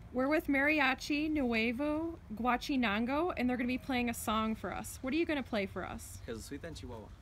We're with Mariachi Nuevo Guachinango, and they're going to be playing a song for us. What are you going to play for us? Jesusita in Chihuahua.